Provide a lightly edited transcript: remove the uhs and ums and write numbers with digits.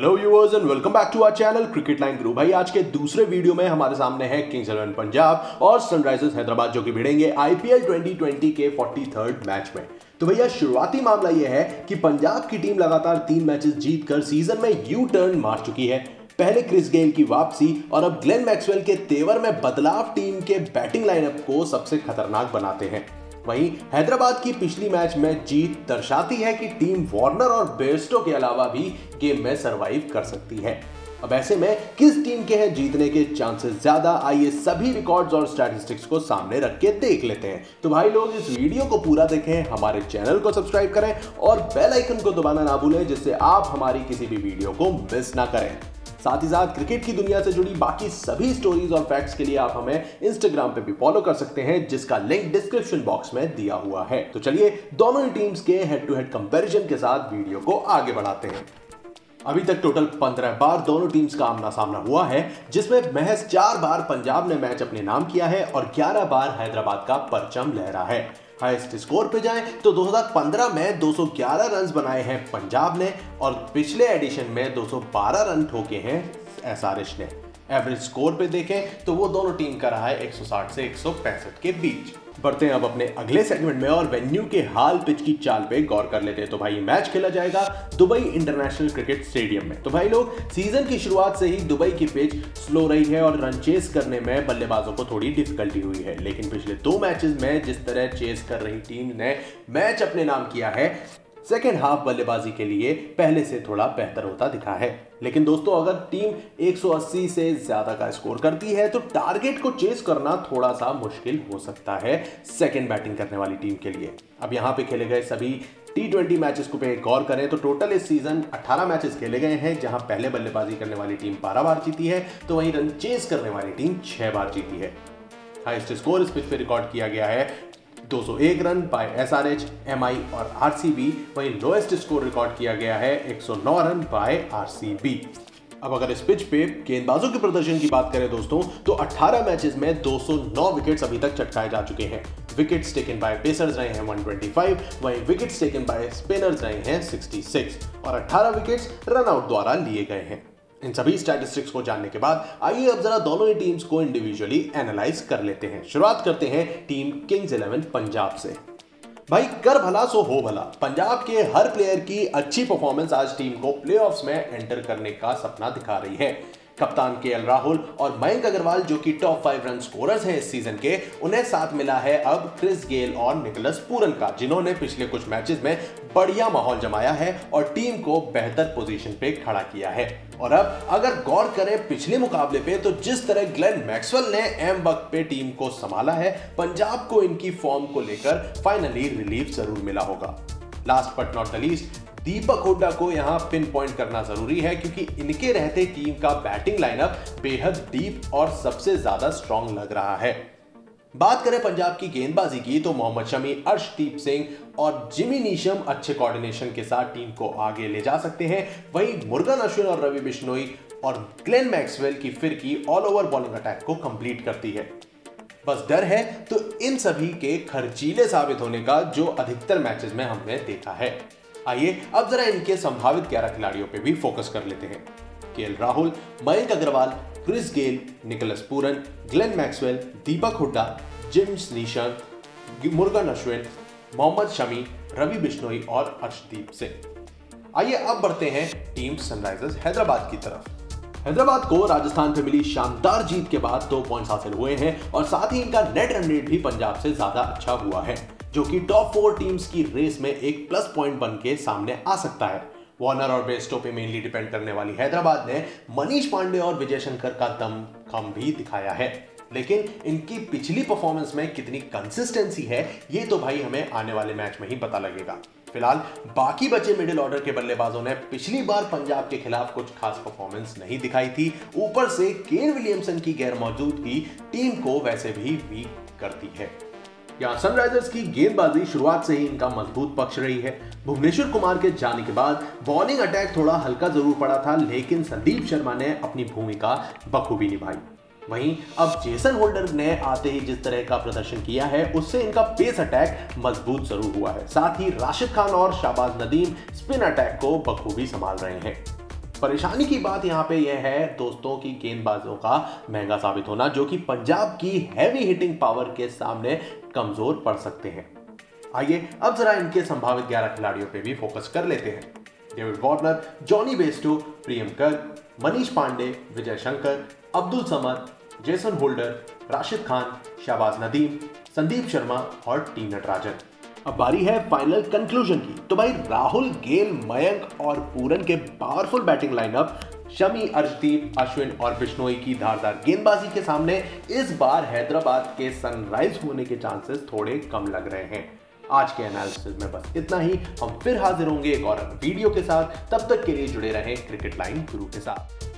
Hello viewers and welcome back to our channel cricket line Guru. भाई आज के दूसरे वीडियो में हमारे सामने है किंग्स 11 पंजाब और सनराइजर्स हैदराबाद जो कि भिड़ेंगे आईपीएल 2020 के 43rd मैच में। तो भैया शुरुआती मामला यह है कि पंजाब की टीम लगातार 3 मैचेस जीतकर सीजन में यू टर्न मार चुकी है। पहले क्रिस गेल की वापसी और अब ग्लेन मैक्सवेल के तेवर में बदलाव टीम के बैटिंग लाइनअप को सबसे खतरनाक बनाते हैं। वहीं हैदराबाद की पिछली मैच में जीत दर्शाती है कि टीम वार्नर और बेयरस्टो के अलावा भी गेम में सरवाइव कर सकती है। अब ऐसे में किस टीम के हैं जीतने के चांसेस ज्यादा, आइए सभी रिकॉर्ड्स और स्टैटिस्टिक्स को सामने रख के देख लेते हैं। तो भाई लोग इस वीडियो को पूरा देखें, हमारे चैनल को सब्सक्राइब करें और बेल आइकन को दबाना ना भूलें जिससे आप हमारी किसी भी वीडियो को मिस ना करें। साथ ही साथ क्रिकेट की दुनिया से जुड़ी बाकी सभी स्टोरीज और फैक्ट्स के लिए आप हमें इंस्टाग्राम पे भी फॉलो कर सकते हैं जिसका लिंक डिस्क्रिप्शन बॉक्स में दिया हुआ है। तो चलिए दोनों ही टीम्स के हेड टू हेड कंपैरिजन के साथ वीडियो को आगे बढ़ाते हैं। अभी तक टोटल 15 बार दोनों टीम्स का आमना सामना हुआ है जिसमें महज 4 बार पंजाब ने मैच अपने नाम किया है और 11 बार हैदराबाद का परचम लहरा है। हाईएस्ट स्कोर पे जाएं तो 2015 में 211 रन बनाए हैं पंजाब ने और पिछले एडिशन में 212 रन ठोके हैं एसआरएच ने। एवरेज स्कोर पे देखें तो वो दोनों टीम का रहा है 160 से 165 के बीच। बढ़ते हैं अब अपने अगले सेगमेंट में और वेन्यू के हाल पिच की चाल पे गौर कर लेते हैं। तो भाई मैच खेला जाएगा दुबई इंटरनेशनल क्रिकेट स्टेडियम में। तो भाई लोग सीजन की शुरुआत से ही दुबई की पिच स्लो रही है और रन चेस करने में बल्लेबाजों को थोड़ी डिफिकल्टी हुई है, लेकिन पिछले 2 मैचेस में जिस तरह चेस कर रही टीम ने मैच अपने नाम किया है, सेकेंड हाफ बल्लेबाजी के लिए पहले से थोड़ा बेहतर होता दिखा है। लेकिन दोस्तों अगर टीम 180 से ज्यादा का स्कोर करती है तो टारगेट को चेस करना थोड़ा सा मुश्किल हो सकता है सेकेंड बैटिंग करने वाली टीम के लिए। अब यहां पे खेले गए सभी T20 मैचेस को पे गौर करें तो टोटल इस सीजन 18 मैचेस खेले गए हैं जहां पहले बल्लेबाजी करने वाली टीम 12 बार जीती है तो वहीं रन चेस करने वाली टीम 6 बार जीती है। हाईएस्ट स्कोर इस पिच पे रिकॉर्ड किया गया है 201 रन बाय एसआरएच, एमआई और आरसीबी। वहीं लोएस्ट स्कोर रिकॉर्ड किया गया है 109 रन बाय आरसीबी। अब अगर इस पिच पे गेंदबाजों के प्रदर्शन की बात करें दोस्तों तो 18 मैचेस में 209 विकेट्स अभी तक चटकाए जा चुके हैं। विकेट्स टेकन बाय पेसर्स रहे हैं 125, वहीं विकेट्स टेकन बाय स्पिनर्स रहे हैं 66 और 18 विकेट्स रन आउट द्वारा लिए गए हैं। इन सभी स्टैटिस्टिक्स को जानने के बाद आइए अब जरा दोनों ही टीम्स को इंडिविजुअली एनालाइज कर लेते हैं। शुरुआत करते हैं टीम किंग्स 11 पंजाब से। भाई कर भला सो हो भला, पंजाब के हर प्लेयर की अच्छी परफॉर्मेंस आज टीम को प्लेऑफ्स में एंटर करने का सपना दिखा रही है। कप्तान केएल राहुल और मयंक अग्रवाल जो कि टॉप 5 रन स्कोरर्स हैं इस सीजन के, उन्हें साथ मिला है अब क्रिस गेल और निकोलस पूरन का, जिन्होंने पिछले कुछ मैचेस में बढ़िया माहौल जमाया है और टीम को बेहतर पोजीशन पे खड़ा किया है। और अब अगर गौर करें पिछले मुकाबले पे तो जिस तरह ग्लेन मैक्सवेल ने एम वक्त पे टीम को संभाला है, पंजाब को इनकी फॉर्म को लेकर फाइनली रिलीफ जरूर मिला होगा। Last but not the least Deepak Hooda को यहां पिन पॉइंट करना जरूरी है क्योंकि इनके रहते टीम का बैटिंग लाइनअप बेहद डीप और सबसे ज्यादा स्ट्रॉन्ग लग रहा है। बात करें पंजाब की गेंदबाजी की तो मोहम्मद शमी, अर्शदीप सिंह और जिमी नीशम अच्छे कोऑर्डिनेशन के साथ टीम को आगे ले जा सकते हैं। वहीं मुर्गन अश्विन और रवि बिश्नोई और ग्लेन मैक्सवेल की फिरकी ऑल ओवर बॉलिंग अटैक को कंप्लीट करती है। बस डर है तो इन सभी के खर्चीले साबित होने का जो अधिकतर मैचेस में हमने देखा है। आइए अब जरा इनके संभावित 11 खिलाड़ियों पे भी फोकस कर लेते हैं। KL Rahul, Mayank Agarwal, Chris Gayle, Nicholas Pooran, Glenn Maxwell, Deepak Hooda, James Neesham, Murugan Ashwin, Mohammad Shami, Ravi Bishnoi और अर्शदीप सिंह। आइए अब बढ़ते हैं टीम सनराइजर्स हैदराबाद की तरफ। हैदराबाद को राजस्थान पे मिली शानदार जीत के बाद 2 पॉइंट्स हासिल हुए हैं और साथ ही इनका नेट रन रेट भी पंजाब से ज्यादा अच्छा हुआ है, जो कि टॉप 4 टीम्स की रेस में एक प्लस पॉइंट बन के सामने आ सकता है। वार्नर और बेयरस्टो पे मेनली डिपेंड करने वाली हैदराबाद ने मनीष पांडे और विजय शंकर का दम कम भी दिखाया है, लेकिन इनकी पिछली परफॉर्मेंस में कितनी कंसिस्टेंसी है ये तो भाई हमें आने वाले मैच में ही पता लगेगा। फिलहाल बाकी बचे मिडिल ऑर्डर के बल्लेबाजों ने पिछली बार पंजाब के खिलाफ कुछ खास परफॉर्मेंस नहीं दिखाई थी। ऊपर से केन विलियमसन की गैर मौजूदगी टीम को वैसे भी वीक करती है। यहाँ सनराइजर्स की गेंदबाजी शुरुआत से ही इनका मजबूत पक्ष रही है। भुवनेश्वर कुमार के जाने के बाद बॉलिंग अटैक थोड़ा हल्का जरूर पड़ा था, लेकिन संदीप शर्मा ने अपनी भूमिका बखूबी निभाई। वहीं अब जेसन होल्डर ने आते ही जिस तरह का प्रदर्शन किया है उससे इनका पेस अटैक मजबूत जरूर हुआ है। साथ ही राशिद खान और शाहबाज नदीम स्पिन अटैक को बखूबी संभाल रहे हैं। परेशानी की बात यहाँ पे यह है दोस्तों कि गेंदबाजों का महंगा साबित होना, जो कि पंजाब की हैवी हिटिंग पावर के सामने कमजोर पड़ सकते हैं। आइए अब जरा इनके संभावित 11 खिलाड़ियों पे भी फोकस कर लेते हैं। David Warner, Jonny Bairstow, Priyam Garg, Manish Pandey, Vijay Shankar, Abdul Samad, Jason Holder, Rashid Khan, Shahbaz Nadeem, Sandeep Sharma और टी नटराजन। अब बारी है फाइनल कंक्लूजन की। तो भाई राहुल, गेल, मयंक और पूरन के powerful batting lineup, Shami, Arshdeep, Ashwin और बिश्नोई की धारदार गेंदबाजी के सामने इस बार हैदराबाद के सनराइज होने के चांसेस थोड़े कम लग रहे हैं। आज के एनालिसिस में बस इतना ही। हम फिर हाजिर होंगे एक और वीडियो के साथ। तब तक के लिए जुड़े रहें क्रिकेट लाइन गुरु के साथ।